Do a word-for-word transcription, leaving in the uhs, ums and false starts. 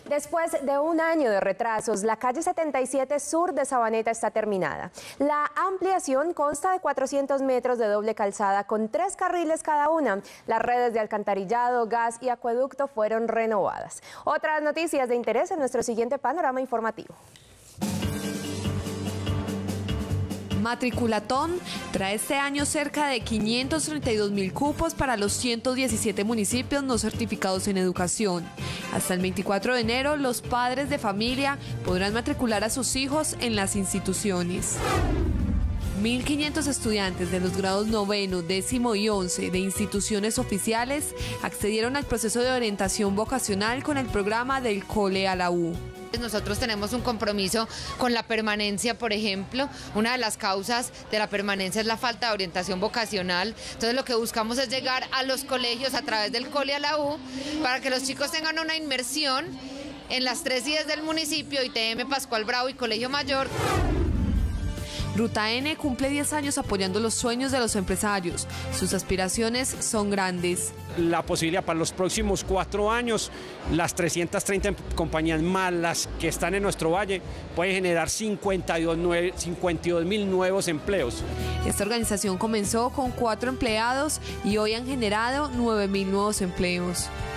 Después de un año de retrasos, la calle setenta y siete sur de Sabaneta está terminada. La ampliación consta de cuatrocientos metros de doble calzada con tres carriles cada una. Las redes de alcantarillado, gas y acueducto fueron renovadas. Otras noticias de interés en nuestro siguiente panorama informativo. Matriculatón trae este año cerca de quinientos treinta y dos mil cupos para los ciento diecisiete municipios no certificados en educación. Hasta el veinticuatro de enero, los padres de familia podrán matricular a sus hijos en las instituciones. mil quinientos estudiantes de los grados noveno, décimo y once de instituciones oficiales accedieron al proceso de orientación vocacional con el programa del Cole a la U. Nosotros tenemos un compromiso con la permanencia, por ejemplo. Una de las causas de la permanencia es la falta de orientación vocacional. Entonces lo que buscamos es llegar a los colegios a través del Cole a la U para que los chicos tengan una inmersión en las tres I E S del municipio, I T M, Pascual Bravo y Colegio Mayor. Ruta N cumple diez años apoyando los sueños de los empresarios. Sus aspiraciones son grandes. La posibilidad para los próximos cuatro años, las trescientas treinta compañías más las que están en nuestro valle pueden generar cincuenta y dos mil nuevos empleos. Esta organización comenzó con cuatro empleados y hoy han generado nueve mil nuevos empleos.